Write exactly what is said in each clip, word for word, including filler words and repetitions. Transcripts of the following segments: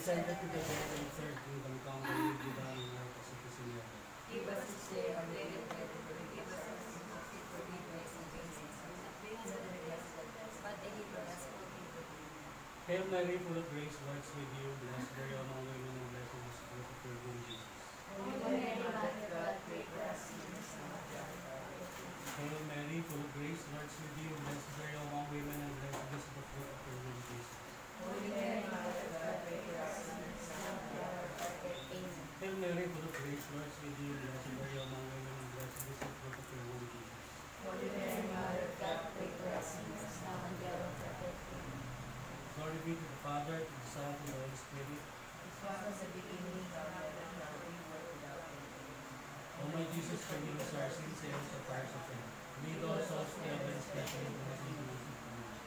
descended to the dead, and third kingdom come, thy will be done on earth as it is in heaven. Give us this day our daily bread, and forgive us our sins, as we forgive those who sin against us. And bring us not into temptation, but deliver us from evil. Hail Mary, full of grace, Lord is with you. Blessed are you among women, and blessed is the fruit of your womb, Jesus. Holy Mary, Mother of God, pray for us sinners, now and at the hour of our death. Hail Mary, full of grace, Lord is with you. Blessed are you among women, and blessed is the fruit of your womb, Jesus. Holy Mary, Mother of God, pray for us sinners, now and at the hour of our death. Amen. Hail Mary, full of grace, Lord is with you. Blessed are you among women, and blessed is the fruit of your womb, Jesus. Holy Mary, Mother of God, pray for us sinners, now and at the hour of our death. Amen. Glory be to the Father, to the Son, and to the Holy Spirit. As was in the beginning, now and ever, and now, we world without end. O my Jesus, forgive us our sins, save us from fires of hell. Lead all souls to heaven, especially those in need of mercy.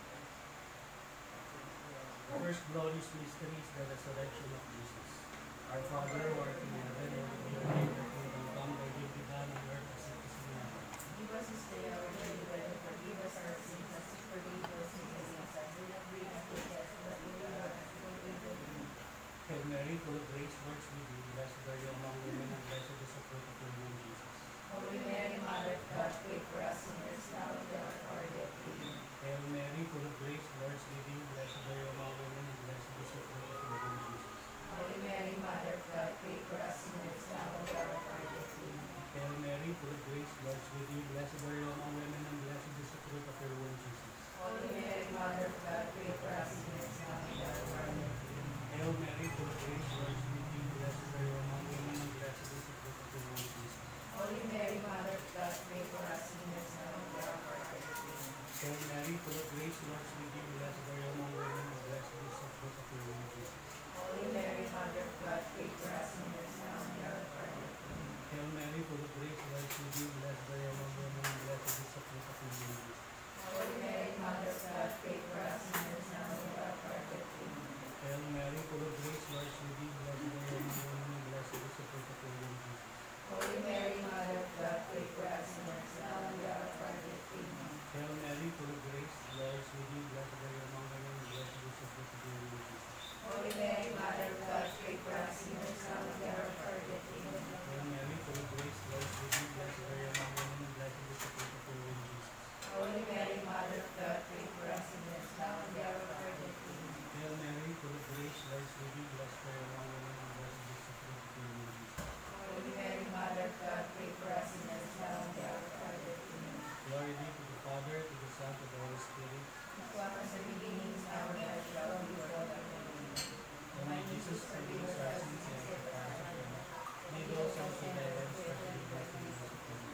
The first glorious mystery is the resurrection of Jesus. Our Father, who art in heaven, hallowed be your name. Thy kingdom come, thy will be done on earth as it is in heaven. Give us this day our daily bread, and forgive us our sins, as we forgive those who sin against us. Do not bring us to death, but deliver us from evil. Hail Mary, full of grace, Lord is with you. Blessed are you among women, and blessed is the fruit of your womb, Jesus. Holy Mary, Mother of God, pray for us sinners, now and at the hour of our death. Amen. Hail Mary, full of grace, Lord is with you. Blessed are you among women, and blessed is the fruit of your womb, Jesus. Holy Mary, Mother of God, pray for us sinners, now and at the hour of our death. Amen. Hail Mary, full of grace, Lord is with you. Blessed are you among women, and blessed is the fruit of your womb, Jesus. Holy Mary, Mother of God, pray for us sinners, now and at the hour of our death. Amen. Hail Mary, full of grace, Lord is with you. Blessed are you among women, and blessed is the fruit of your womb, Jesus. Holy Mary, Mother of God, pray for us sinners, now and at the hour of our death. Amen. Hail Mary, full of grace, Lord is with you. Blessed are you among women, and blessed is the fruit of your womb, Jesus. Holy Mary, Mother of God, pray for us sinners, now and at the hour of our death. Amen. Hail Mary, full of grace, Lord is with you. Blessed are you among women, and blessed is the fruit of your womb, Jesus. Holy Mary, Mother of God, pray for us sinners, now and at the hour of our death. Amen. Hail Mary, full of grace, Lord is with you. Blessed are you among women, and blessed is the fruit of your womb, Jesus. Holy Mary, Mother of God, pray for us sinners, now and at the hour of our death. Amen. Hail Mary, full of grace, Lord is with you. Blessed are you among women, and blessed is the fruit of your womb, Jesus. Holy Mary, Mother of God, pray for us sinners, now and at the hour of our death. Amen. Hail Mary, full of grace, Lord is with you. Blessed are you among women, and blessed is the fruit of your womb, Jesus. Holy Mary, Mother of God, pray for us sinners, now and at the hour of our death. Amen. Hail Mary, full of grace, Lord is with you. Blessed are you among women, and blessed is the fruit of your womb, Jesus. Holy Mary, Mother of God, pray for us sinners, now and at the hour of our death. Amen. Glory be to the Father, to the Son, to the Holy Spirit. As was in the beginning, now and ever, shall be world without end. Amen. O my Jesus, forgive us our sins, save us from fires of hell. Lead all souls to heaven, especially those in need of mercy.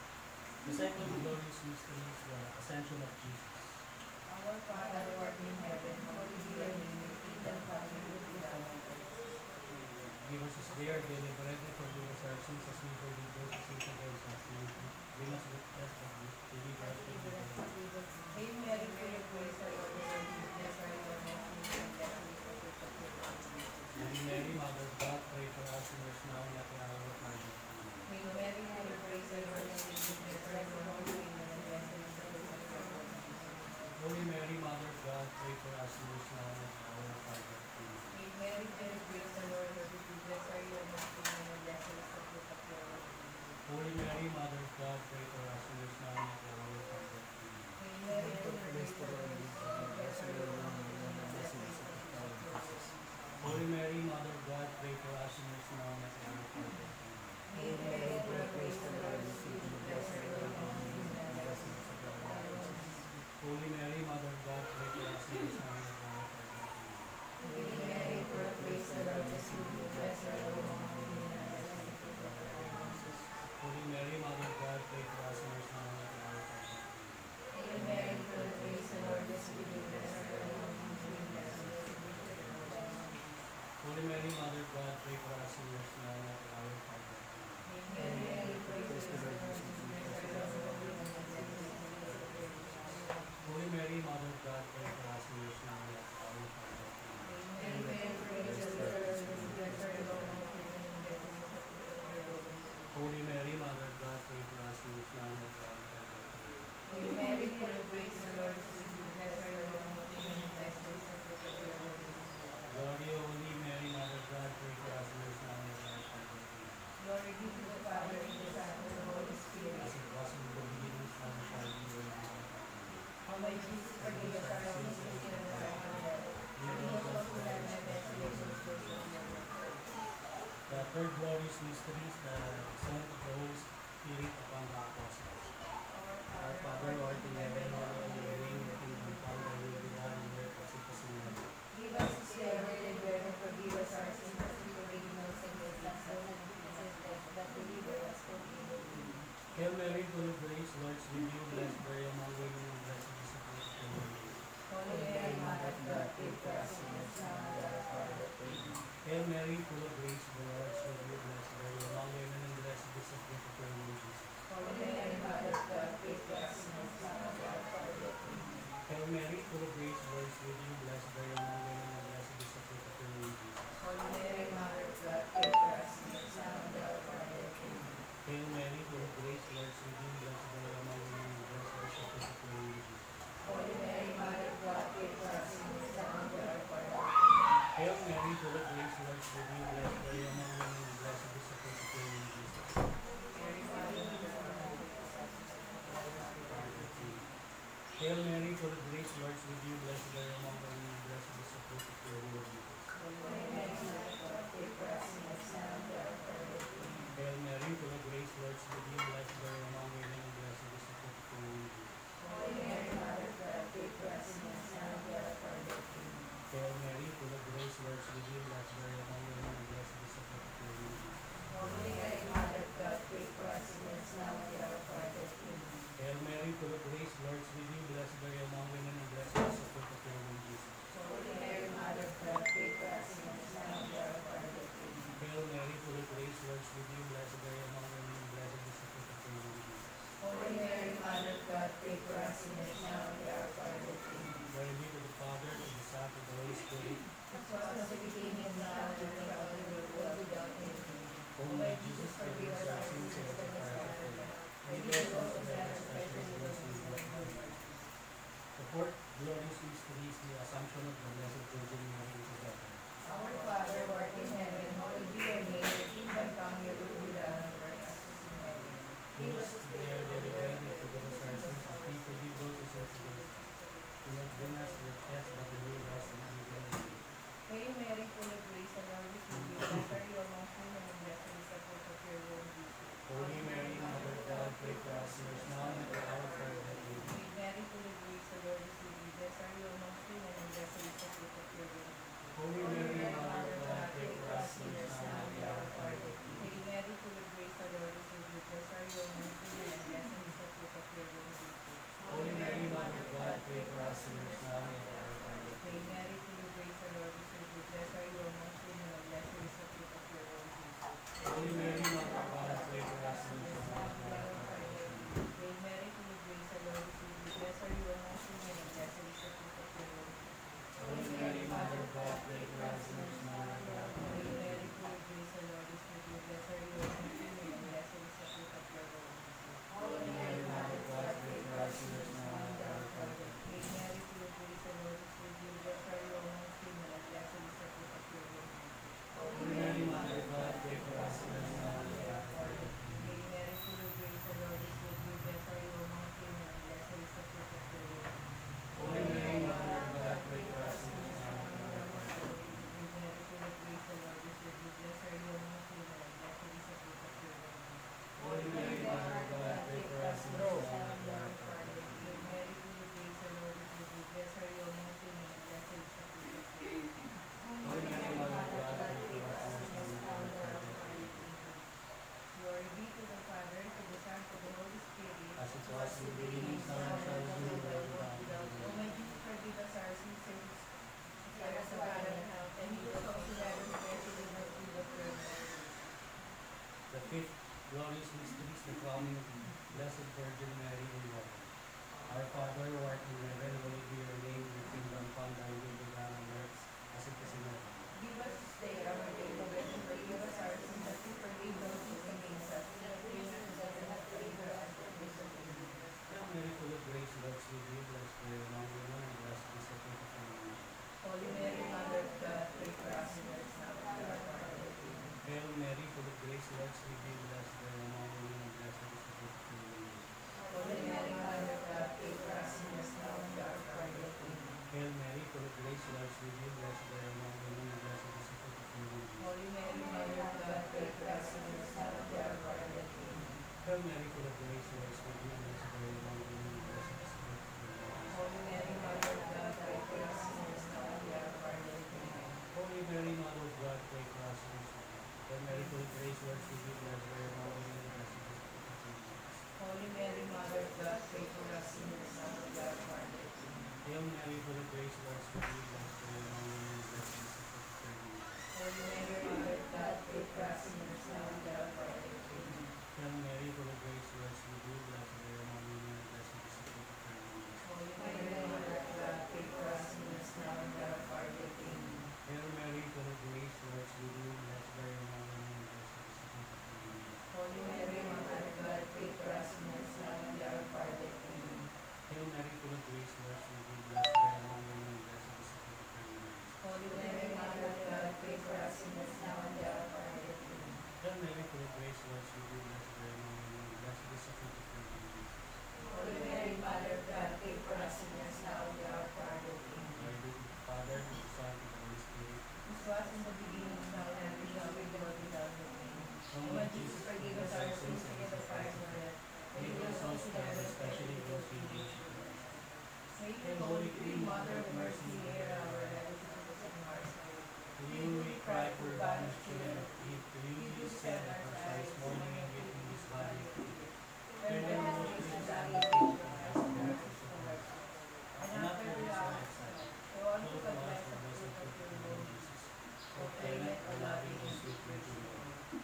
The second glorious mystery is the ascension of Jesus. Our Father, who art in heaven, hallowed be your name. Your kingdom come, your will be done on earth. Give us this day our daily bread, and forgive us our sins as we forgive those who sin against us. And bring us with us from evil. Deliver us from evil. Hail Mary, full of grace, the Lord is with you. Blessed are you among women, and blessed is the fruit of your womb. And Mary, Mother of God, pray for us sinners now and at the hour of our death. Amen. Hail Mary, full of grace, the Lord is with you. Blessed are you among women, and blessed is the fruit of your womb. Holy Mary, Mother of God, pray for us sinners now and at the hour of our death. Amen. Hail Mary, full of grace, the Lord is with you. Blessed are you among women, and blessed is the fruit of your womb. Holy Mary, Mother of God, pray for us sinners now and at the hour of our death. Amen. Hail Mary, full of grace, the Lord is with you. Blessed are you among women, and blessed is the fruit of your womb. Holy Mary, Mother of God, pray for us sinners now and at the hour of our death. Amen. Hail Mary, full of grace, the Lord is with you. Blessed are you among women, and blessed is the fruit of your womb. Holy Mary, Mother of God, pray for us sinners now and at the hour of our death. Amen. Hail Mary, full of grace, the Lord is with you. Blessed are you among women, and blessed is the fruit of your womb. Holy Mary, Mother of God, pray for us sinners now and at the hour of our death. Amen. Hail Mary, full of grace, the Lord is with you. Blessed are you among women, and blessed is the fruit of your womb. Holy Mary, Mother of God, pray for us sinners now and at the hour of our death. Amen. Hail Mary, full of grace, the Lord is with you. Blessed are you among women, and blessed is the fruit of your womb. Holy Mary, Mother of God, pray for us sinners now and at the hour of our death. Amen. Hail Mary, full of grace, the Lord is with you. Blessed are you among women, and blessed is the fruit of your womb. Holy Mary, Mother of God, pray for us sinners now and at the hour of our death. Amen. Hail Mary, full of grace, the Lord is with you. Blessed are you among women, and blessed is the fruit of your womb. Glory, Holy Mary, Mother third glorious mystery is the descent of the Holy Spirit upon the apostles. Our Father, who art in heaven, hallowed be your name. Your kingdom come, thy will be done on earth as it is in heaven. Give us this day our daily bread, and forgive us our sins, as we forgive those who trespass against us, but deliver us from evil. Hail Mary, full of grace, Lord is with you. Blessed are you among women, and blessed is the fruit of your womb. Holy Mary, Mother of God, pray for us sinners, now and at our hour of death. Hail Mary, full of grace, the Lord is with you. Blessed are you among women, and blessed is the fruit of your womb, Jesus. Holy Mary, Mother of God, pray for us sinners, now and at our hour of death. Hail Mary, full of grace, the Lord is with you. Blessed are you among women, and blessed is the fruit of your womb, Jesus. Holy Mary, Mother of God, pray for us sinners, now and at our hour of death. Hail Mary, full of grace, the Lord is with you. Blessed are you among women, and blessed is the fruit of your womb, Jesus. Holy Mary, Mother of God, pray for us sinners, now and at our hour of death. Hail Mary, full of grace, the Lord is with you. Blessed are you among women, and blessed is the fruit of your womb, Jesus. Mary, Mother of God, Hail Mary, full of grace, the Lord is with you. Blessed are you among women, and blessed is the fruit of your womb, Jesus. Holy Mary, Mother of God, pray for us sinners, now and at our hour of death. Hail Mary, full of grace, the Lord is with you. Blessed are you among women, and blessed is the fruit of your womb, Jesus. Holy Mary, Mother of God, pray for us sinners, now and at our hour of death. Hail Mary, full of grace, the Lord is with you. Blessed are you among women, and blessed is the fruit of your womb, Jesus. Holy Mary, Mother of God, pray for us sinners, now and at our hour of death. Hail Mary, full of grace, the Lord is with you. Blessed are you among women, and blessed is the fruit of your womb, Jesus. Holy Mary, Mother of God, pray for us sinners, now and at our hour of death. Hail Mary, full of grace, the Lord is with you. Blessed are you among women, and blessed is the fruit of your womb, Jesus. Holy Mary, Mother of God, pray for us sinners, now and at our hour of death. Glory be to the Father, to the Son, to the Holy Spirit. As was at the beginning, and now, and ever, all the world, world without end. O my Jesus, forgive us our sins and the fire of hell. Lead us also that especially those who need thy mercy. The fourth glorious mystery is the Assumption of the Blessed Virgin Mary into heaven. Our Father, who art in heaven, hallowed be your name. Your kingdom come, your will be done on earth as it is in heaven. Give us this day our daily bread, and forgive us our sins, as we forgive those who sin against us. Do not bring us to the test, but deliver us from evil. Hail Mary, full of grace, the Lord is with you. Blessed are you among women, and blessed is the fruit of your womb, Jesus. Holy Mary, Mother of God, pray for us sinners now and at the hour of our death. Amen. Hail Mary, full of grace, the Lord is with you. Blessed are you among women, and blessed is the fruit of your womb. Holy Mary, Mother of God, pray for us sinners now and at the hour of our death. Amen. Hail Mary, full of grace, the Lord is with you. Blessed are you among women, and blessed is the fruit of your womb, Jesus. Holy Mary, Mother of God, pray for us sinners now and at the hour of our death. Hail Mary, full of grace, the Lord is with you. Blessed are you among women, and blessed is the fruit of your womb, Jesus. Holy Mary, Mother of God, pray for us sinners now and at the hour of our death. Amen. Hail Mary, full of grace, the Lord is with you. Blessed are you among women, and blessed is the fruit of your womb. Holy Mary, Mother of God, pray for us sinners now and at the hour of our Hail death. Mary, full of grace, the Lord is with you. Blessed are you among women, and blessed is the fruit of your womb. Holy Mary, Mother of God, pray for us sinners now and at the hour of our death. Hail Mary, full of grace, the Lord is with you. Blessed are you among women, and blessed is the fruit of your womb. Holy Mary, Mother of God, pray for us sinners now and at the hour of our death. Hail Mary, full of grace, the Lord is with you. Blessed are you among women, and blessed is the fruit of your womb. Holy Mary, Mother of God, pray for us sinners now and at the hour of our death. Hail Mary, full of grace, the Lord is with you. Blessed are you among women, and blessed is the fruit of your womb. Holy Mary, Mother of God, pray for us sinners now and at the hour of our death. Hail Mary, full of grace, the Lord is with you. Blessed are you among women, and blessed is the fruit of your womb. Holy Mary, Mother of God, pray for us sinners now and at the hour of our death. Glory be to the Father, to the Son, to the Holy Spirit. As it was in the beginning, now and shall be, world without end. O my Jesus, forgive us our sins, save us save us from bad and health, and lead us also to heaven, especially the fruit of your womb. The fifth glorious mystery is the crowning of the Blessed Virgin Mary in heaven. Our Father, who art in heaven, hallowed be your name. Your kingdom come, thy will be done on earth as it is in heaven. Give us this day our daily bread, and forgive us our sins, as we forgive those who sin against us. Do not bring us into temptation, but deliver us from evil. Hail Mary, full of grace, the Lord is with you. Blessed are you among women, and blessed is the fruit of your womb. Holy Mary, Mother of God, pray for us sinners, now and at our hour of death. Amen. Hail Mary, full of grace, the Lord is with you. Blessed are you among women, and blessed is the fruit of your womb. Holy Mary, Mother of God, pray for us sinners, now and at our hour of death. Amen. Hail Mary, full of grace, the Lord is with you, blessed are you among women, and blessed is the fruit of your womb. Holy Mary, Mother of God, pray for us sinners now and at our hour of death. Hail Mary, full of grace, the Lord is with you, blessed are you among women, and blessed is the fruit of your womb. Holy Mary, Mother of God, pray for us sinners now and at our hour of death. Hail Mary, full of grace, the Lord is with you, blessed are you among women, and blessed is the fruit of your womb. Holy Mary, Mother of God, pray for us sinners now and at our hour of death. Amen. Hail Mary, full of grace, the Lord is with you, blessed are you among women, and blessed is the fruit of your womb. Holy Mary, Mother of God, pray for us sinners now and at our hour of death. Amen. Hail Mary, full of grace, the Lord is with you, blessed are you among women, and blessed is the fruit of your womb. Holy Mary, Mother of God, pray for us sinners now and at our hour of death. Amen. Hail Mary, full of grace, the Lord is with you, blessed are you among women, and blessed is the fruit of your womb, Jesus. Holy Mary, Mother of God, pray for us sinners now and at our hour of death. Amen. Glory be to the Father, to the Son, to the Holy Spirit. Which was in the beginning, now and ever shall be, world without end. Amen. O O my my Jesus, forgive us our sins, forgive us our sins, and lead us all to heaven, especially those who need your mercy. Hail, Holy Queen, Mother of Mercy, hear our realities and hearts. To you we cry, poor banished children of Eve. To you we send our sighs, mourning and weeping this valley of Eve. Turn them most gracious and faithful eyes and the hearts of hearts. And after this our exile, O all show who to us confess the the blessed fruit of fruit your of your womb, womb, Jesus. O clement, O loving, and sweet sweet Virgin Virgin Mary. Mary.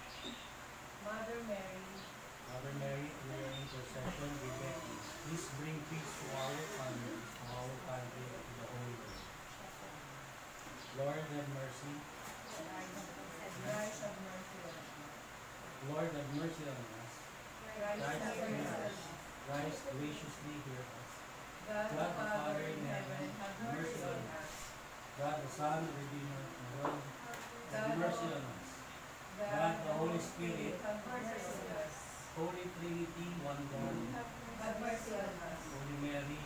Mother Mary, Mother Mary, through your intercession, we beg you, please bring peace to our families, to our country, and to the whole world. Lord, have mercy. Christ have mercy on us. Lord, have mercy on us. Christ have mercy on us. Christ, graciously hear us. God the Father in heaven, have mercy on us. God, the Son, Redeemer of the world, have God, mercy on us. God the Holy Spirit, have mercy on us. Holy Trinity, one God. Have mercy on us. Holy Mary,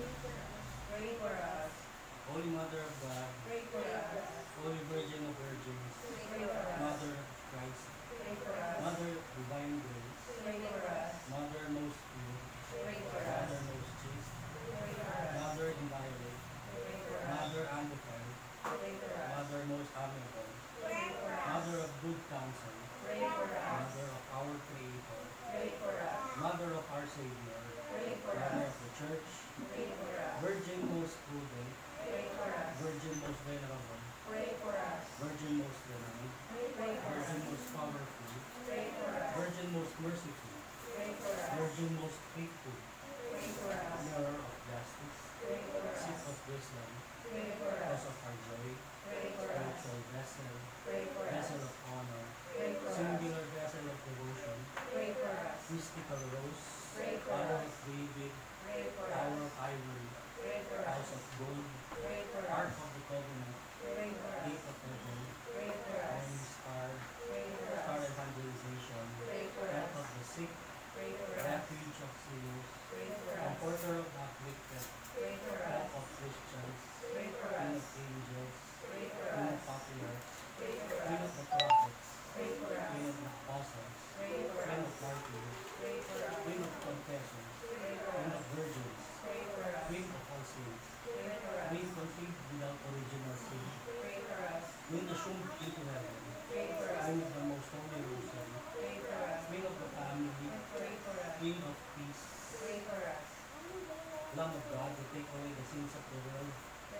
Pray for us. Holy Mother of God, Pray for us. Holy Virgin of Virgins, Pray for us. Mother of Christ, Pray for us. Mother of Divine Grace, Pray for us. Mother most pure, Pray for us. Mother most chaste, Pray for us. Mother inviolate, Pray for us. Mother undefiled, Pray for us. Mother most amiable, Pray for us. Mother of good counsel, Pray for us. Mother of our Creator, Pray for us. Mother of our Savior, Pray for Mother us. of the Church, Pray for us. Virgin most prudent, Pray for us. Virgin most venerable, Pray for us. Virgin most renowned, Pray for Virgin us. most powerful, Pray for us. Virgin most merciful, Pray for us. Virgin most faithful, Pray for us. Mirror of justice, Pray for Seat us. of wisdom, Pray for Cause us. of our joy, Pray for us. Spiritual vessel, Pray for us. Vessel of honor, Pray for us. Singular vessel of devotion, Pray for us. Mystical rose, Pray for Tower us. of David, Pray for Tower us. of ivory, Pray for House us. of gold, Pray for Ark us. of the covenant, Pray for us. Gate of heaven, Pray for us. Morning star, Pray for Star us. evangelization, Pray for Help us. of the sick, Pray for us. Refuge of sinners, Pray for us. Comforter of the afflicted, Pray for Help us. of Christians, Pray for Queen us. of angels, Pray for Queen of us. patriarchs, Pray for Queen us. of the prophets, Pray for Queen us. of the apostles, Pray for Queen of us. martyrs, Pray for us. Queen of confessors, Pray for Queen us. of virgins, Pray for us. Queen of all saints, Pray for us. Queen conceived without original sin, Pray for us. Queen assumed into heaven, Pray for us. Queen of the most holy rosary, Pray for us. Queen of the family, Pray for us. Queen of peace, Pray for us. Lamb of God, who take away the sins of the world,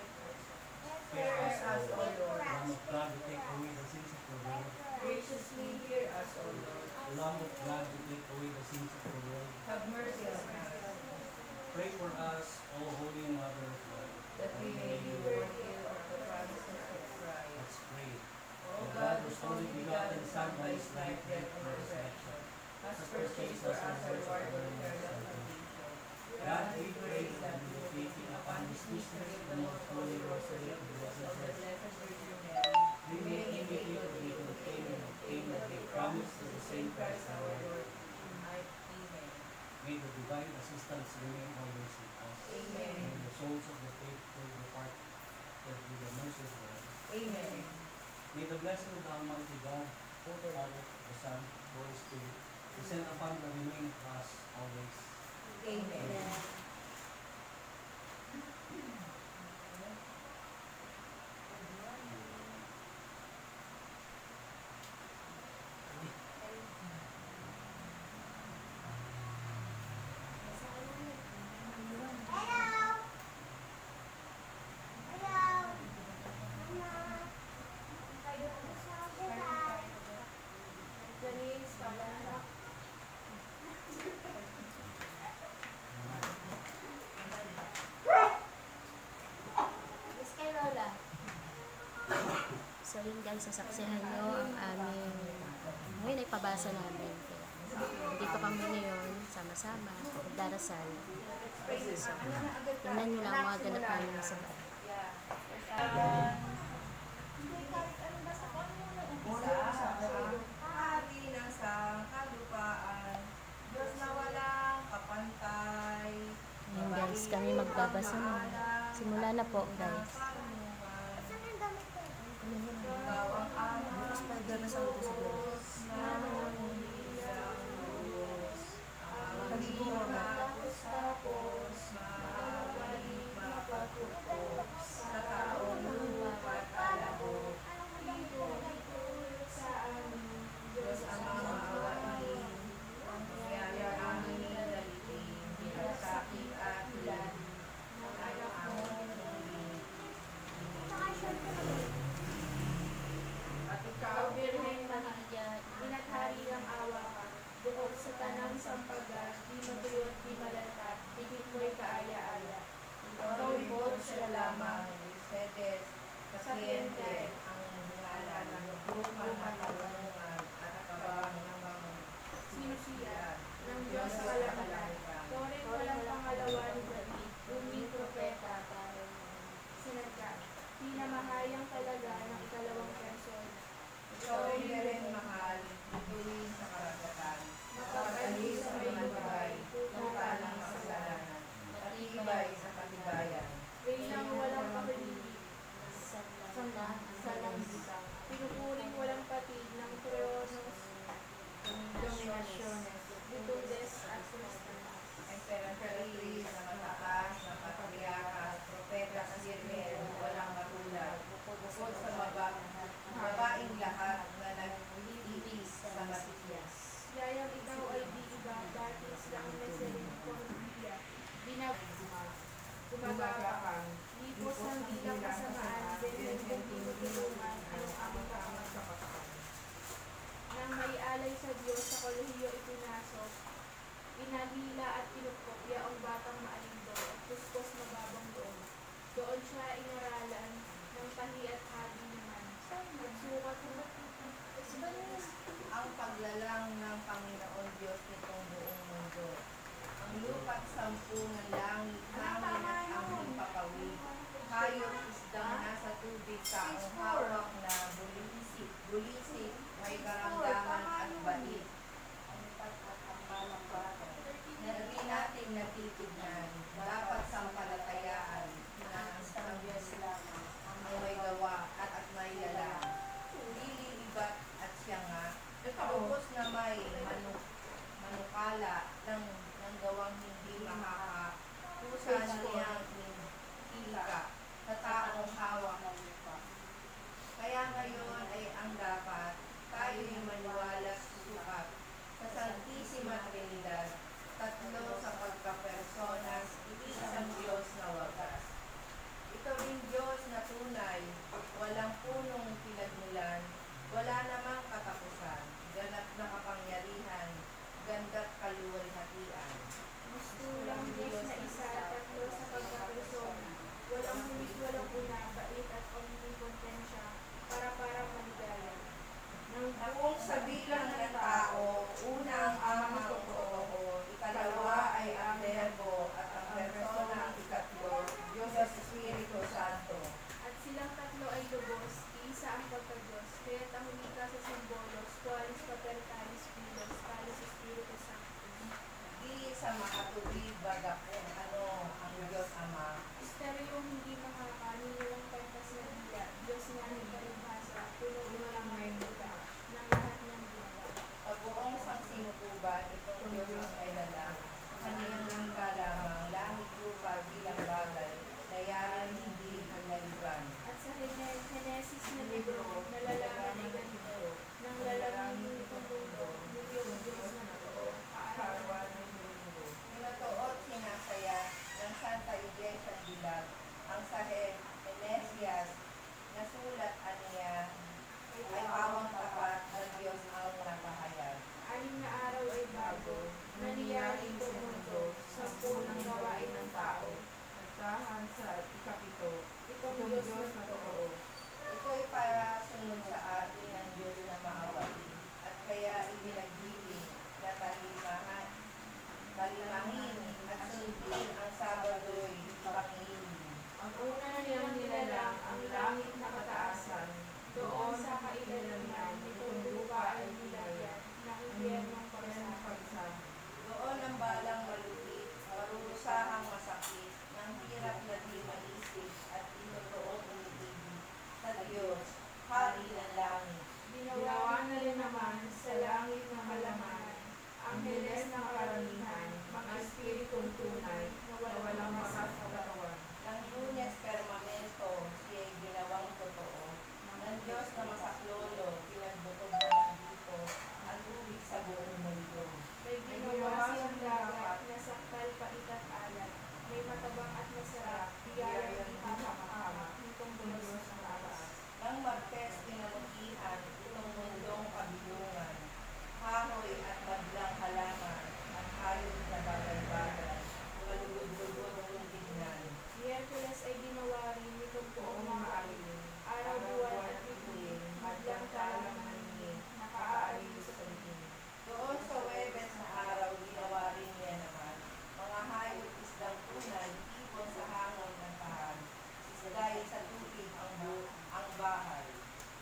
Hear us, O Lord. Lamb of God, who take away the sins of the world, Graciously hear us, O Lord. Lamb of God, who take away the sins of the world, Have mercy on us, pray for us, O Holy Mother of God. that we may be worthy of the promises of Christ. Let's pray. O O God, whose only begotten Son, by his life, death, and resurrection, resurrection, has purchased for us a reward of eternal salvation. God, we pray that meditating upon this mystery of the most holy rosary of the of the Blessed Virgin, Blessed Virgin Mary, we may imitate what we contain and obtain what we promise to the same Christ our Lord. Amen. May the divine assistance remain always with us. Amen. May the souls of the faithful depart with the mercy of God. Amen. May the blessing of the Almighty God, both the Father, the Son, the Holy Spirit, descend upon the remain of us always. Amen. So yun guys, sasaksihan nyo ang aming, ngayon ay pabasa namin. Kaya, hindi ka kami ngayon, sama-sama, magdarasal. So, tingnan nyo lang ang mga ganap namin sa bahay. Hari ng sangkalupaan, Diyos na walang kapantay. Ngayon guys, kami magbabasa na. Simula na po guys. Ikaw ang amang Diyos na walang Diyos. Ang di matapos-tapos, mabalik mapatupos, sa taong lupa't alabok. Ito-ito sa amin, Diyos ang maawain. Ang biyaya amin dalitin, binasakit atin, ng anak mo pinili. At ikaw, Birhen Maria, Inathari ang awa ka, bukod sa tanang sampagat, di matuyot, di malata, higit mo'y kaaya-aya. ikaw lingkod siya lamang, Mercedes, pasyente, ang ngalan ng lupang katanungan at kabang ng mga Sino siya? Ng Diyos sa kalangitan. Toreng walang pangalawa ni David, uming propeta, sinadya. Pinamahayang talaga ng ikalawang person. ikaw ay rin mahal, tuloy sa karagatan, mapagalis sa may lugar, tuta ng kasalanan, matibay sa katibayan. Bilang walang pakiligid, Sanda, salanggitang, pinupuring walang patid ng tronos, dominasyones, virtudes at sustanas. Emperatriz na mataas na patriarka at propeta sa Sirmel, walang matulad, bukod sa maba, babaing lahat na nag-iibis sa Matiyas. Yayang ikaw ay di iba, batis lang misericordia, binag, gumagapang, lipos ng bilang kasamaan, beben kong tinutulungan, anong aming kakamagkapakapan. Nang may alay sa Diyos sa kolehiyo ipinasok, inahila at pinupkopya ang batang maalindo at puspos mababang doon. Doon siya inaralan ng tahi at hadi naman. Nagsukat Ang paglalang ng Panginoon Diyos nitong buong mundo. Ang lupa't sampu ng langit, hangin at ang papawid. Hayop isdang nasa tubig, taong hawak na bulisik, bulisik, may karamdaman at bait. Na rin natin natitignan, dapat sampalatayaan na ang Diyos lamang ang may gawa at at may lala. Lilibat at siya nga, lubos na may manu, manukala ng, ng gawang hindi makakapusan niyang hilika sa taong hawak ng lupa. Kaya ngayon ay ang dapat tayo'y maniwala sa sukat sa Santisima Trinidad, tatlo sa pagkapersonas, iisang Diyos na wagas. Ito rin Diyos na tunay, walang punong pinagmulan, wala namang katapusan, ganap na kapangyarihan, ganda't kaluwalhatian. Gustulang Diyos na isa, tatlo sa pagkapersona, walang humit, walang una, bait at omnipotensya, para para maligaya. Nang Na kung sa bilang ng tao, una ang amang totoo, ikalawa ay ang Verbo at ang persona ang ikatlo, Diyos at Espiritu Santo. at silang tatlo ay lubos, iisa ang pagka-Diyos, kaya't ang wika sa simbolos, qualis pater calis filos, calis Espiritu Sancto. Di sa makatubig baga kung ano ang Diyos Ama. Misteryong hindi makakanin walang pantas na dila, Diyos nga ng palibhasa, puno mo lang may muda, ng lahat ng ginawa. Sa buong sangsinukuban, itong Diyos ang ay lala. Kaniyang langka lamang, langit lupa bilang bagay, nayaran hindi ang naliban. At sa Gene- Genesis na libro, nalalaman ni ganito, nang lalamangin itong mundo, mulyong Diyos na totoo, kaarawan ng mundo. Pinatuot sinasaya ng Santa Iglesia Dilag, ang sa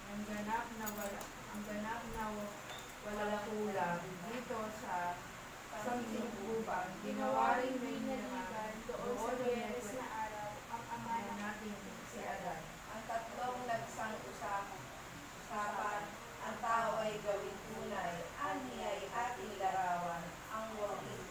ang ganap na wala, ang ganap na wa- walang kulang dito sa sanglibutan. Ginawa rin binalikan doon sa Biyernes na araw ang ama natin si Adan. Ang tatlong nagsang usap- usapan, ang tao ay gawing tunay, ani ay ating larawan, ang wakisan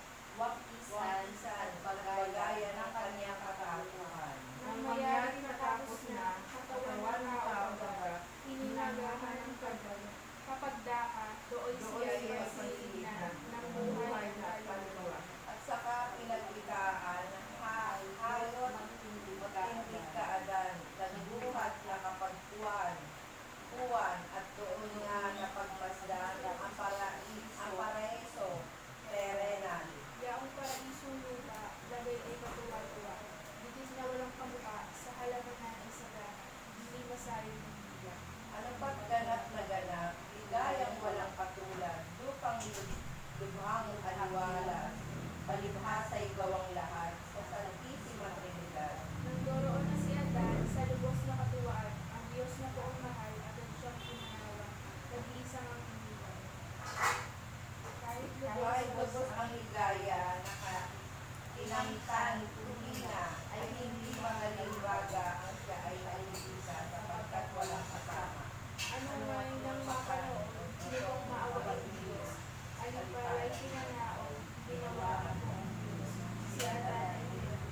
at paggaya ng kanyang katauhan. Nang mayari natapos na, katawan ng tao baga, hinilagahan ng kagal. Kapag daka, doon siya ay masigina ng buhay na kaluluwa. At saka pinagbitaan, ha, hayot, matindig ka adan, nagbuhat na kapagpuan, puwan, at doon nga napagmasdan ang parais, ang paraiso, terenan. Yaong paraisong lupa, lagay ay katuwa-tuwa. Bitis na walang kamuka, sa halaman na ay sagana, hindi masayo ng biyak. Ano pa't ganap na ganap, ligayang walang katulad, lupang lub- lubhang aliwalas, palibhasa'y gawang lahat, sa Santisima Trinidad. Nang doroon na si Adan sa lubos na katuwaan, ang Diyos na poong mahal at ang siyang pinanawa, nag-iisang ang iniwan. Kahit Kahit lubos lubos ang ligaya, naka inangtan, tuhina, ay hindi magaling baga, ang siya ay alibisa, sapagkat walang kasama. ano man nang mapanood, hindi kong maawain Diyos. Alipalay pinanaon, ginawa ako ang Diyos. Si Adan ay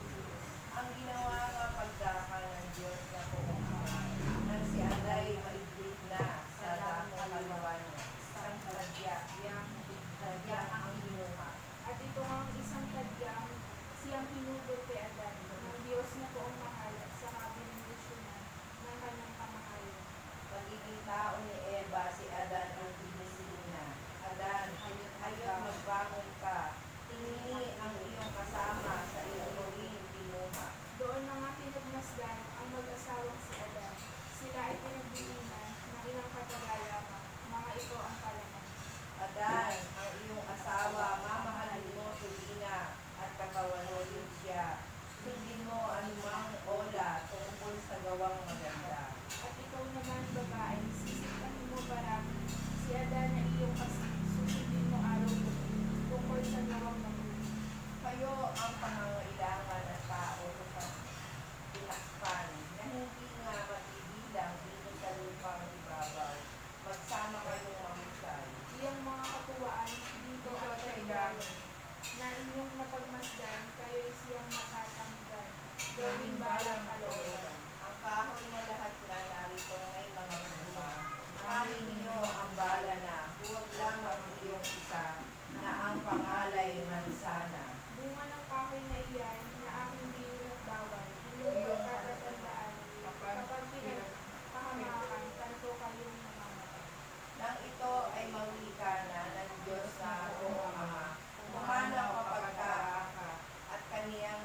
Ang ginawa nga pagdaka ng Diyos na poong Ama, nang si Aday maiglit na sa dako kaluwan, isang kadya, kadya ang inuha. At ito nga ang isang tadyang siyang hinubot kay Adan, ng Diyos na poong mahal at sa kabinusyonan ng kanyang kamahalan. Pagiging tao ni Eva, si Adan ang pinisina. Adan, hayot magbangon ka, tingini ang iyong kasama sa iyong luwing pinuha. Doon na nga pinagmasdan ang mag-asawang si Adan. Sila ay pinagbilinan ng ilang katagayaman, mga ito ang palaman. Adan, ang iyong asawa, mamahalin mo tulina at kakawanuhin siya. Sundin mo anumang ola tungkol sa gawang maganda. At ikaw naman, babae, sisipahin mo parami. Si Adan na iyong kasi, susundin mo araw-gabi, tungkol sa gawang mabuti. Kayo ang pangangailangan ng tao sa tinakpan na hindi nga magbibilang dito sa lupang ibabaw. Magsama kayong mahusay. Iyang mga katuwaan dito at kailangan, na inyong napagmasdan, kayo'y siyang makatanggan. Gawing balang kalooban. Ang kahoy na lahat na narito ay mga bunga. Kahoy ninyo ang bala na, huwag lamang iyong isa, na ang pangalay mansana. Bunga ng kahoy na iyan, na aking diyon at bawal, inyong pagkatatandaan, kapag pinagpahamakan, tanto kayong namamatay. Nang ito ay mawika na ng Diyos na poong Ama, umanaw kapag ka at kaniyang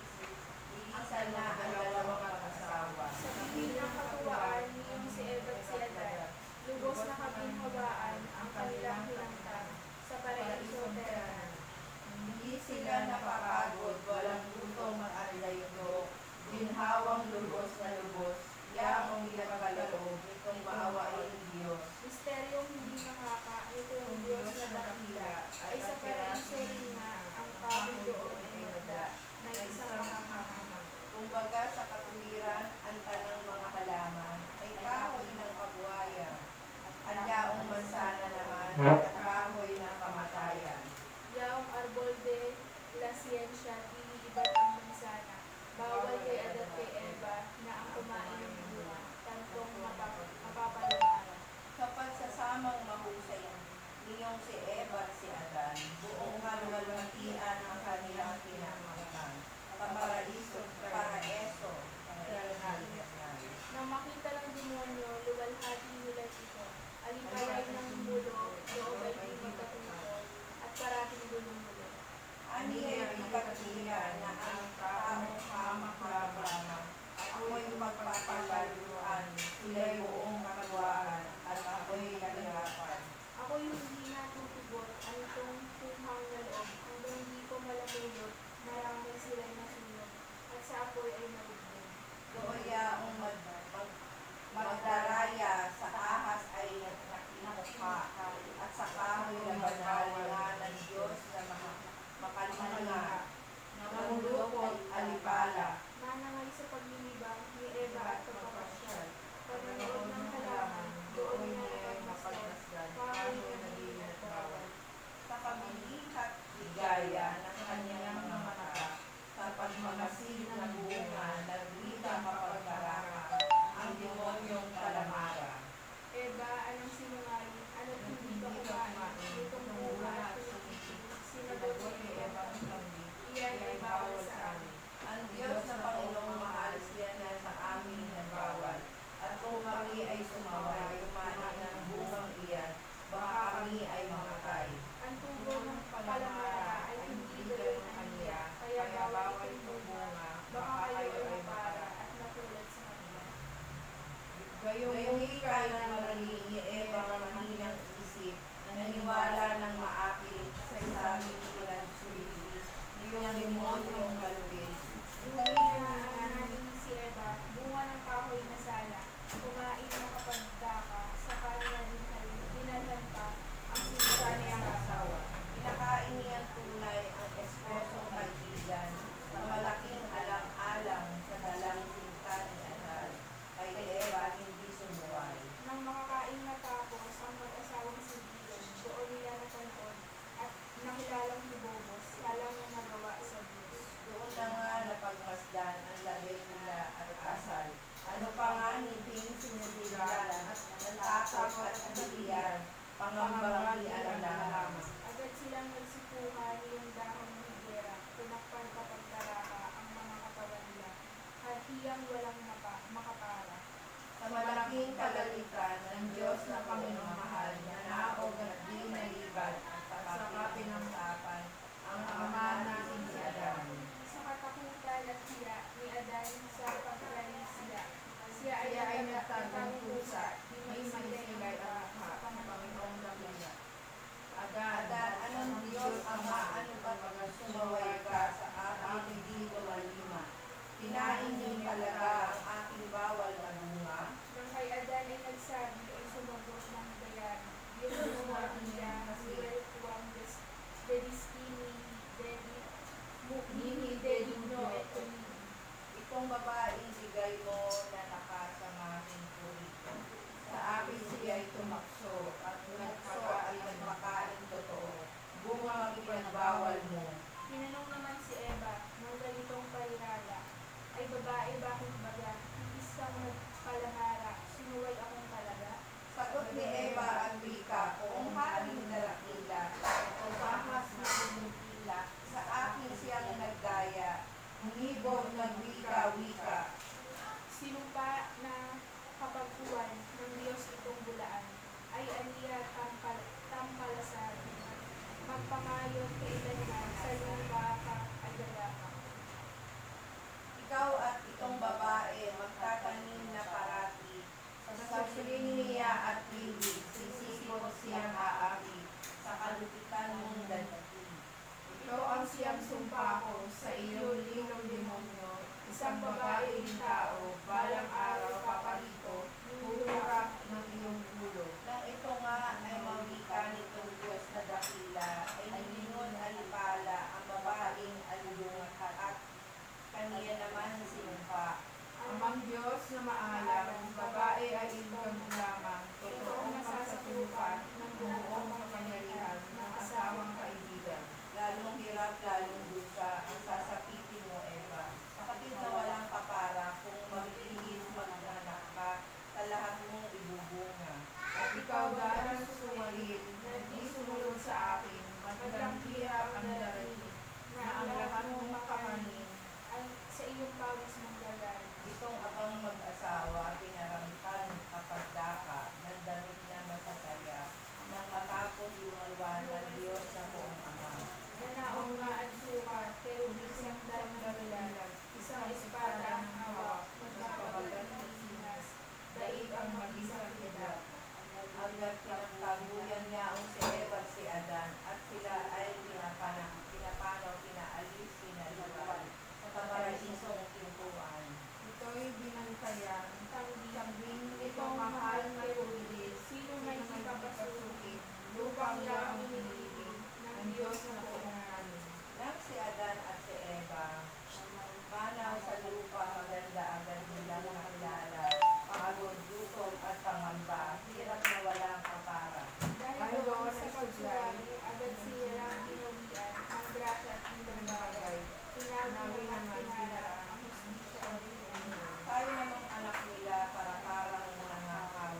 lilisan na ang dalawang mag-asawa. Sa bibig ng katuwaan niyong si Eva at si Adan, lubos na kabinhawaan ang kanilang hinangtan sa paraiso terranan. Hindi sila napapagod, walang gutong at laydo, ginhawang lubos na lubos, yamong ginagkaloob, itong maawain Diyos. Misteryong hindi nakaka, ito yung Diyos na dakila, ay sa paraiso rin nga ang kahoy doon ay magda, na isang makakamang. Kumbaga sa katuwiran, ang tanang mga halaman ay kahoy ng kabuhayan, at yaong mansana naman at kahoy ng kamatayan. Yaong arbol de la ciencia, iniibat ang mansana, bawal kay Adan kay Eva na ang kumain ng bunga, tantong mapap- mapapalamaran. Kapag sasamang mahusay niyong si Eva at si Adan, buong kalwalhatian ang kanilang pinamakan. Kaparaiso, paraeso, karangal-ngal. Nang makita ng demonyo, luwalhati nila ito. Alipalay ng mulo, loob kami ay sumaway, kumain ng bungang iyan, baka kami ay mamatay. Ang tubo ng palamara ay hindi gayon ang niya, kaya bawal itong bunga, baka kayo ay mapara at matulad sa kanila. Gayong hika ng mali ni Eva ang mahinang isip, naniwala ng maakit sa isang pinagsulili, niyong demonyong kalupit. Buhay na ang ananing si Eva, bunga ng kahoy na sala, kumain na kapag daka, sa kanya din ay dinalhan pa ang sinita niyang asawa. Pinakain niyang tunay ang esposong kaibigan na malaking alang-alang sa dalang sinta ni Adan. Kay Eva hindi sumuway. Nang makakain na tapos, ang mag-asawang si Gideon, doon nila napanood at nakilalang si Bobos, salang na nagawa sa Diyos. Doon na nga napagmasdan ang labay nila at asal. Ano pa nga niping sinusilalan at natakot at abiliyan, pangambang ialalaman. Agad silang nagsipuhan yung dahon ng higera, tinakpan kapag daraka ang mga katawan nila, hatiyang walang mapa, makapara. Sa malaking kalalitan ng Diyos na Panginoong mahal, na naog at di nalibad at saka pinangtapan ang ama natin si Adan. Sa katakutan at hiya ni Adan sa pagkain siya, siya ay Siya ay nagtatang nagtagang pusa, pusa, di may magsilay malisilay ang ang mukha sa Panginoong dakila. Adan, anong Diyos Ama, ano ba pag sumaway ka sa aking di lumalima? Kinain niyo talaga ang aking bawal na bunga. Nang kay Adan ay nagsabi ay sumagot ng dayan, Diyos mo niya, Miguel Tuang Dediskini, Dedi, Mukini, Dedigno, et Tumini. Itong babaeng bigay mo na nakasamahing purito. Sa akin siya ay tumakso at nagso at nagmakain totoo. Bunga ang ipinagbawal mo. Tinanong naman si Eva, ng ganitong parirala, ay babae bakit baga, isang nagpalamara, sinuway akong talaga. Sagot ni Eva at wika, kung haring darakila, o bahas na pinutila, sa akin siyang nagdaya, humibog ng wika-wika. Sinumpa na kapagkuhan ng Diyos itong bulaan, ay aniya tampal, tampalasan, magpamayon kailanman sa lupa ka agalakan. Ikaw at itong babae, magtatanim na parati, sa sasuling niya at lilig, sisikot siyang aari, sa kalupitan mong dati. Ito ang siyang sumpa ko sa iyong linong demonyo, isang babaeng tao, balang araw paparito, huhurap ng iyong ulo. Nang ito nga ay mawika nitong Diyos na dakila, ay nilingon alipala ang babaeng alulungat at kaniya naman sinumpa. Amang Diyos na maalam, ang babae ay ikaw lamang, totoong masasakupan ng buong kapangyarihan ng asawang kaibigan. Lalong hirap, lalong dusa, ang sasapitin mo, Eva. Kapatid na walang kapara, kung maglihis mag-anak ka, sa lahat mong ibubunga. At ikaw dahil susuwalin, na di sumunod sa akin, magandang hirap ang darating, na ang lahat mong makahanin, ay sa iyong pawis mong lalay. itong abang mag-asawa, pinaramtan kapag daka, ng damit na masasaya, nang matapos lumalwa ng Diyos sa buong ama. Nanaong nga ang sukat, pero bisang dalang isang espada ang hawak, magpapabagat ng sinas, daig ang mag-isang edad. Agad pinagtaguyan niya ang si Eva at si Adan, at sila ay pinapana, pinapanaw, pinaalis, pinaliwan, sa kaparasisong pintuan. Ito'y binantayan, tambing itong mahal na tulis, Sino may ikapasukit, lupang lang inilibig ng Diyos na buong namin. Nang si Adan at si Eva, manaw sa lupa, maganda agad nilang nakilala, pagod, gutom at pangamba, hirap na walang kapara. dahil doon sa pagsuwari, agad silang ginawian ang grasya at ibang bagay. Tinawi naman pinara ang hustisya ang Panginoon. Tayo namang anak nila para parang mga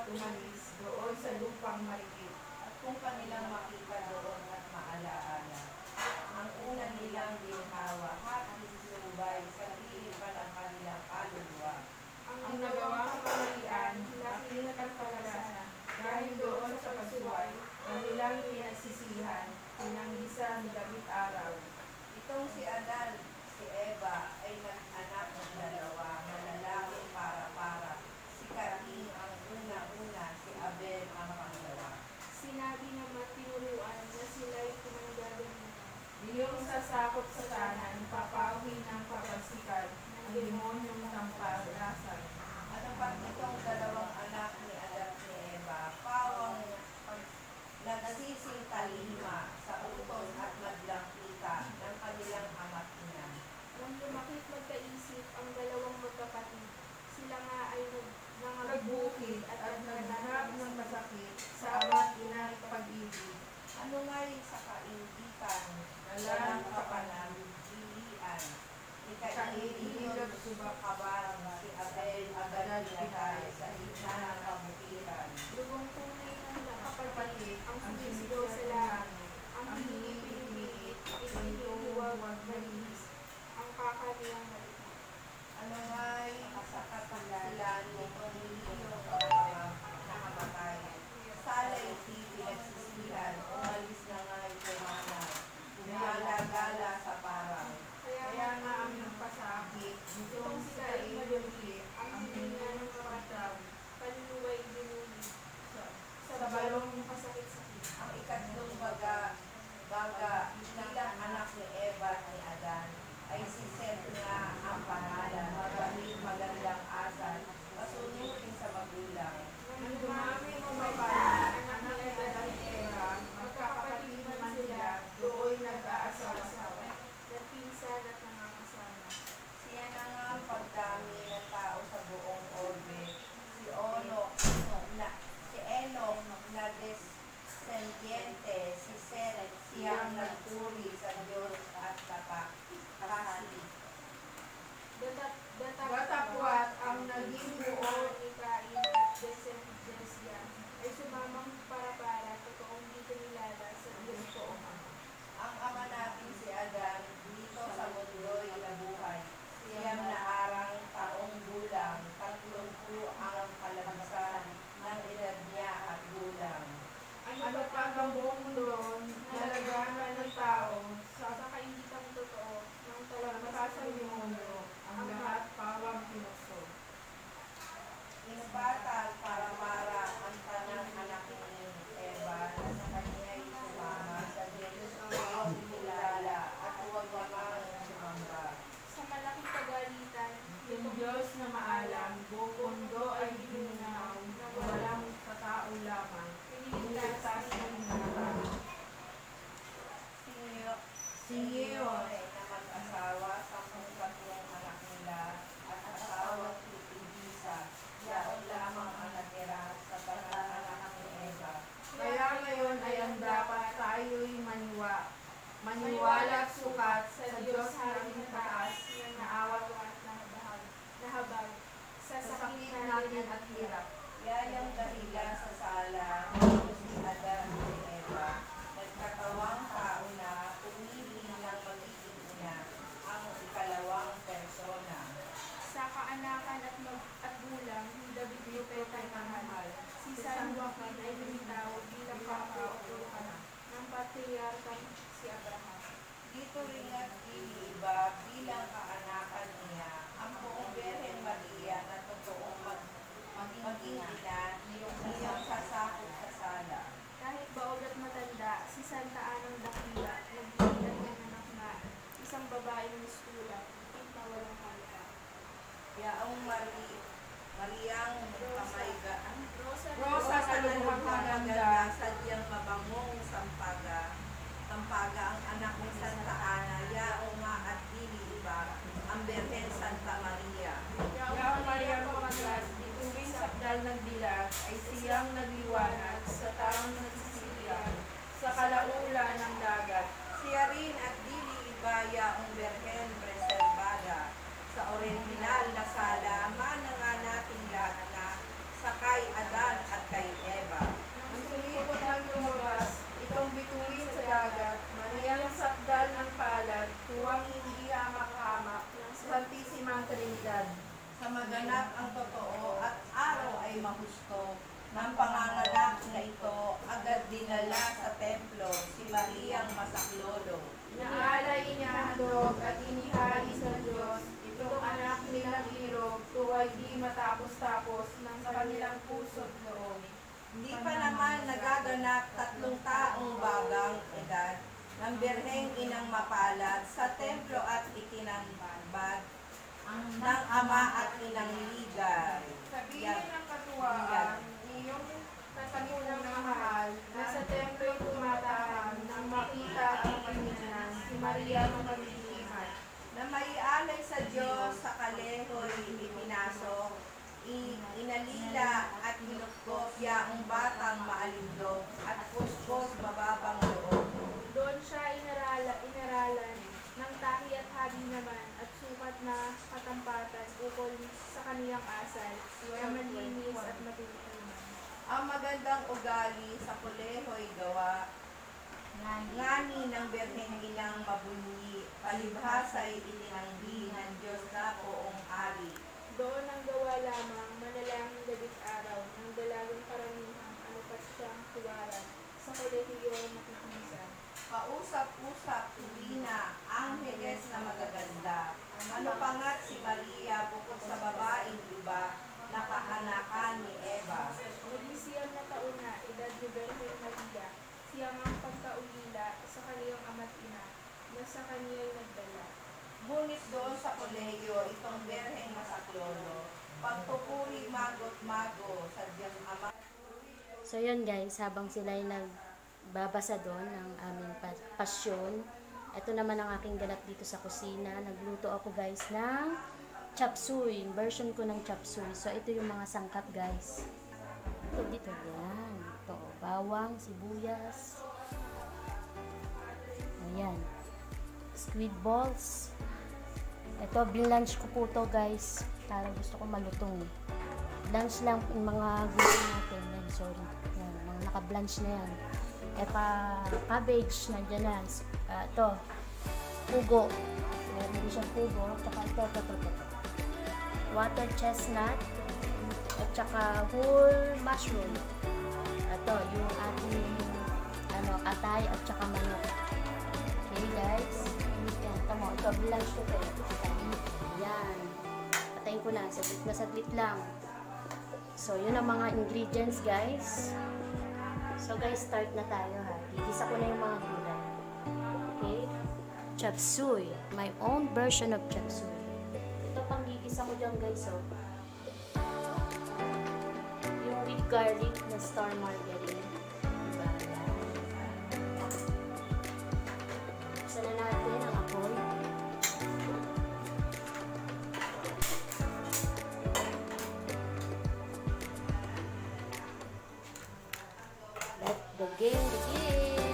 umalis doon sa lupang maliit. At kung kanilang makita doon at maalaala, ang una nilang ginhawa, hapis lubay sa pilit pa ng kanilang kaluluwa. Ang nagawang kamalian, laking nagpagalasan, dahil doon sa pagsuway, kanilang pinagsisihan, pinanggisan gamit araw. Itong si Adan, si Eva, ay nag-anak ng dalawa na lalaki para-para. Si Cain ang una-una, si Abel ang pangalawa. Sinabi naman tinuruan na sila'y pinanggagalingan. Iyong sasakop sa tanan, papauwi ng kapagsikat, ang demonyong tampalasan. At ang pagkitong dalawang anak ni Adan at ni Eva, pawang nagsising talima sa utos at madlang kita ng kanilang ama't ina. Nang lumakit magkaisip ang dalawang magkapatid, sila nga ay nag Nagbukid at naghanap ng masakit sa ama't ina at pag-ibig. Ano nga'y sa kaindikan, Nalang nalang kapanan, gilian, ikainilot subakaban, si Abel agad pinatay sa gitna ng kabukiran. Lubong tunay ng nakapatid ang sumisigaw sa langit, ang hindi pinipigit, ipiniluwag malihis, ang kakaniyang maliit. Ano nga'y sa katulan nitong niliyong mga nakamatay. Salay di pinagsisihan, umalis na nga'y pumanay, gumala-gala sa parang. Kaya nga ang nagpasakit, nitong sila ay malungkit, Ang ang hininga ng mga kapatid, kaluluwa'y dinuli, sa, sa sa balong balong pasakit-sakit. Ang ikatlong baga, baga, bilang anak ni Eva at ni Adan, ay si Seth nga ang pangalan, magaling magandang asal, pasunurin sa magulang. nang dumami mo mabalik, anak ni Adan at Eva, magkakapatid naman sila, doon nag-aasawa-sawa. Nagpinsan at nangangasama. Siya na nga ang pagdami ng tao sa buong orbe. Si Ono, na, si Enoch na descendiente, si Seth, siyang nagpuri sa Diyos at napa, nakahali. Datap- Datapwat ang naging buo ni Cain at descendensya ay sumamang para-para totoong di kinilala sa Diyos ko. Ang ama natin si Adan, dito sa mundo'y nabuhay. Siyang naarang taong gulang, tatlumpu ang kalagsan ng edad niya at gulang. ano pa ang buong mundo, nalaganan ng tao, sa Sa kainitang totoo ng pagmata sa talagpas demonyo, ang lahat pawang pinukso. Inbatal para para ang tanang anak ni Eva na sa kanya'y sumama sa Diyos ang kilala at huwag namang sumamba. Sa malaking kagalitan, Yung Diyos na maalam, buong mundo ay ginunaw na walang katao lamang, iniligtas ng mga tao. Singiyon na mag-asawa, sampung tatlong anak nila at asawa titibisa, yaon lamang ang natira sa tanang anak ni Eva. Kaya ngayon ay ang dapat tayo'y maniwa, maniwala at sukat sa Diyos nating taas ng na awat naawa at nahabag, nahabag sa sa sakit sakit natin natin at hirap. Yayang dahilan sa sala ng si Adan at si Eva, nagkatawang tao na pumili ng magiging ina, ang ikalawang persona. sa kaanakan at mag at gulang ni David Propeta ay mahal. Si San Joaquin ay lumitaw bilang kapautukan ng patriarkang si Abraham. Dito rin at iba bilang kaanakan niya, ang buong Birhen Maria na totoong mag maging ina niyong sasakot sa sala. Kahit baog at matanda, si Santa Anang Dakila, nagbibigat ng anak na isang babaeng mistulang, na walang kalpa. Yaong Mari, Mariang Kamaygaan, Rosa, Rosa sa lubhang maganda, sadyang mabangong sampaga. Sampaga ang anak ni Santa Ana, yaong nga at dili iba, ang Birhen Santa Maria. Yaong Maria Pamagas, ituwing sakdal ng dilag, ay siyang nagliwanag sa taong nagsisiliyan, sa kalaula ng dagat. Siya rin at dili iba yaong Birhen Preservada. Sa original na sala, mana nga nating lahat na sakay Adan at ng panganganak na ito, agad dinala sa templo si Mariang Masaklolo. Naalay inihandog at inihari sa Diyos itong anak nilang irog tuway di matapos-tapos ng kanilang puso't loob. Hindi pa naman nagaganap tatlong taong bagang edad ng Birheng Inang Mapalad sa templo at itinambad ng Ama at Inang Ligay. Sabihin ng katuwaan, iyong katagunang mahal na sa templo'y tumatahan nang makita ang kanilang si Maria Magpapilihan. Na maialay sa Diyos sa kalehoy ipinasok, i- inalila at minukopya ang batang maalindog at puspos mababang loob. Doon siya inarala, inaralan ng tahi at hagi naman at sukat na katampatan ukol sa kaniyang asal na malinis at matutunan. Ang magandang ugali sa kulehoy gawa ngani ng Birheng Inang Mabunyi, palibhasa'y itinanggi ng Diyos na poong ari. Doon ang gawa lamang manalangin gabit araw ng dalagang karamihang anupat siyang tuwaran sa kolehiyo makikinsan. Kausap-usap, tuwina, angheles na magaganda. Ano pa nga't si Maria bukod sa babaeng iba, nakaanakan ni Eva. Nagsisiyam na taon na edad ni Birhen Maria, siyang ang pagkaulila sa kaniyang ama't ina na sa kaniya'y nagdala. Ngunit doon sa kolehiyo, itong Birheng Masaklolo, pagpupuri magot-mago sa Diyos Ama. So yun guys, habang sila'y nagbabasa doon ng aming pa- pasyon, ito naman ang aking ganap dito sa kusina. Nagluto ako guys ng chop suey, version ko ng chop suey. So ito yung mga sangkap guys. Ito dito, yan. Ito, bawang, sibuyas. Ayan. Squid balls. Ito, binlunch ko po to guys. Para gusto ko malutong. Blanch lang yung mga gulay natin. Yan, sorry. Yan, mga naka-blanch na yan. Epa, cabbage, nandiyan na. Uh, ito, pugo. Meron din siyang pugo. Tsaka ito, ito, ito, ito. Water chestnut. At tsaka whole mushroom. Ito, yung ating ano, atay at tsaka manok. Okay guys. Yan, tamo. Ito, blanch ko ito. Yan. Patayin ko na. Saglit na saglit lang. So, yun ang mga ingredients guys. So guys, start na tayo ha. Gigisa ko na yung mga gulay. Okay? Chop suey. My own version of chop suey. Ito pang gigisa ko dyan guys, oh. Yung with garlic na star margarine. Diba? Isa na natin ang apoy. Let the game begin.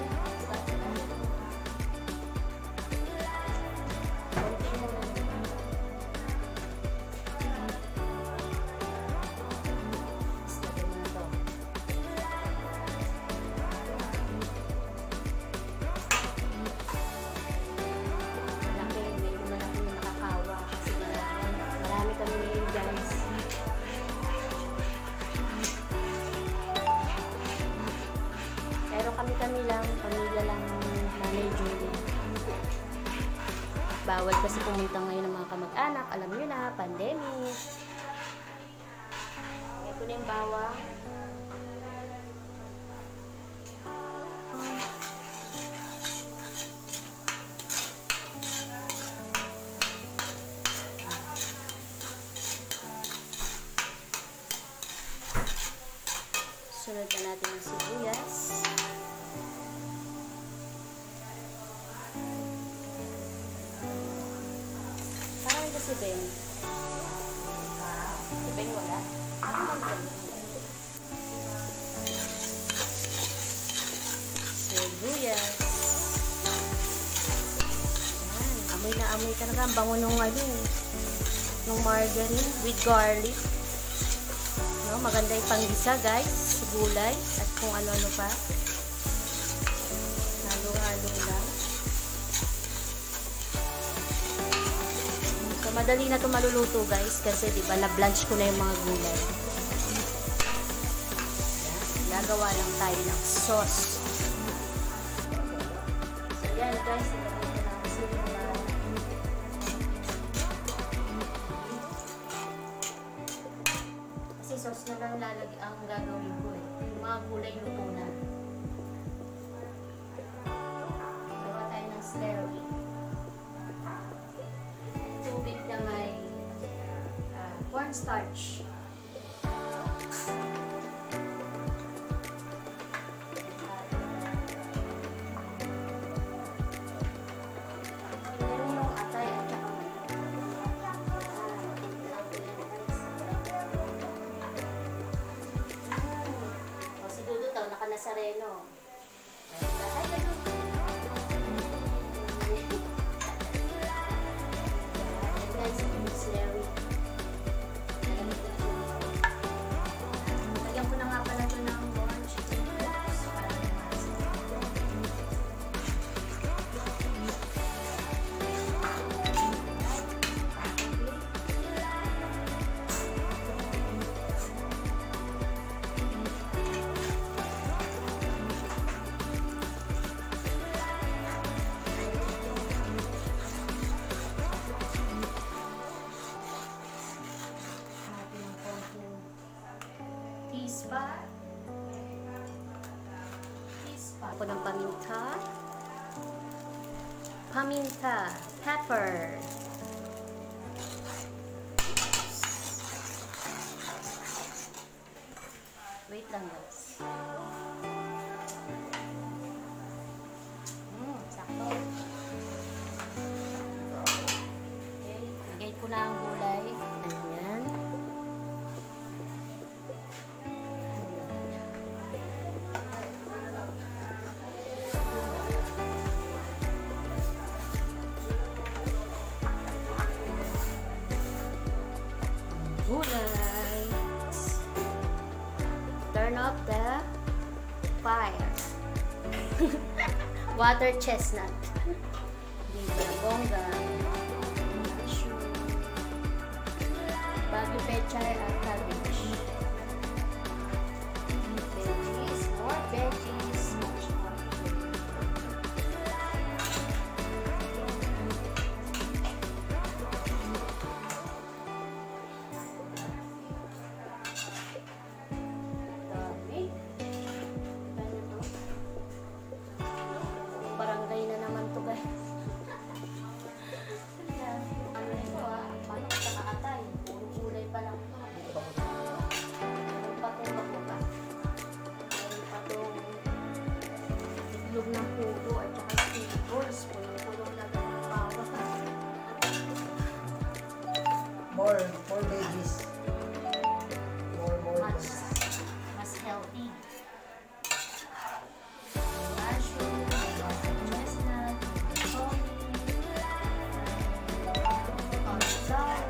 Kami-kami lang, pamilya lang Nanay Julie. Bawal kasi pumunta ngayon ng mga kamag-anak. Alam nyo na, pandemic. Ito na yung bawang. Sunod na natin yung sibuyas. Parang ito si Ben. Si Ben wala? Ano bang Ben? Sibuyas. Ayan. Amoy na amoy talaga. Ang bango nung ano. Nung margarine with garlic. No, maganda yung panggisa guys. Gulay at kung ano-ano pa. Halo-halo lang. So, madali na ito maluluto guys kasi diba na-blanch ko na yung mga gulay. gagawa lang tayo ng sauce. So, yan guys, ilagay ko lang simula. Kasi sauce na lang lalagay ang gagawin ko eh. Yung mga gulay luto na. Gawa tayo ng slurry. Tubig na may uh, cornstarch. Nazareno. Ay, ganun. Guys, it's slurry. Lagyan ko na nga pala ito ng corn chicken cubes para lumasa. Teaspa. Teaspa. Ako ng paminta. Paminta. Pepper. Wait lang guys. Hmm, sakto. Okay, lagay ko na ang gulay. Ayan. Gulay. Turn off the fire. Water chestnut. Diba, bongga. Mushroom. Bago pechay at cabbage. Veggies. More veggies. Much more. Barangay na naman to guys. Ano ito ah? Paano ka nakatay? Puro gulay pa lang ito. Meron pa itong bakuka. Meron pa itong itlog ng pugo at saka sweet balls. Pulong-pulong na ng pawa. More, more veggies. More, more. Much, mas healthy. Mushroom, chestnut, honey, cauliflower,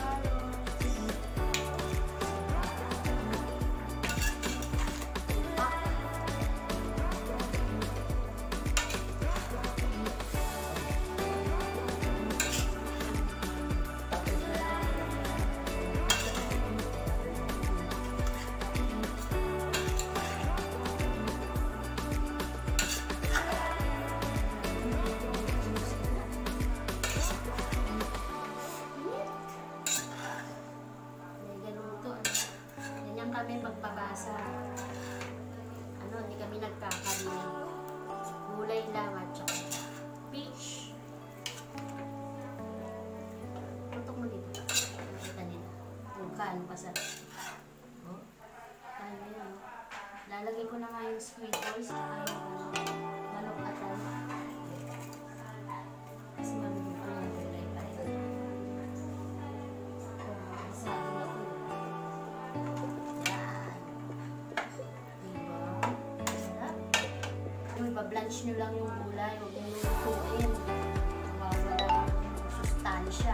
kami magpabasa. Ano, hindi kami nagkakali. Gulay lang at saka peach. Tutok mo dito. Nakita nila. Kung kaano pasarap. Oh. Kaano yun. Lalagay ko na nga yung sweet balls sa yung ano, manok at ano. Kasi maluto ko yung gulay pa rin. Kung sabi na ko. Blanch nyo lang yung gulay, huwag nyo lutuin. Mawawala yung sustansya.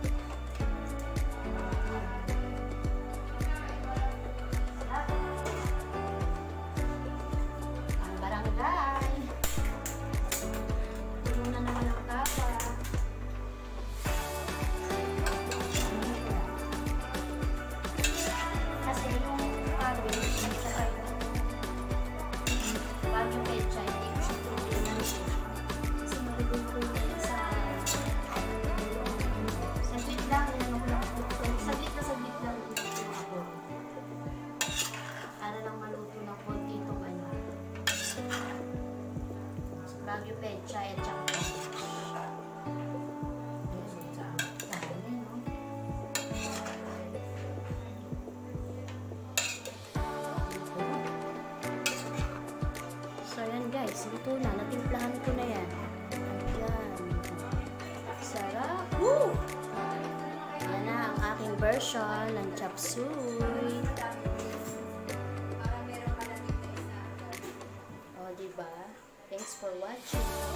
Ang barangay. Puno na naman ang tapa. Kasi yung cabbage, sa kayo. Baguio Pechay at saka dami, no? So, yan guys. Luto na. Natimplahan ko na yan. Ayan. Sarap. Woo! Yan na ang aking version ng chop suey. O, diba? Thanks for watching.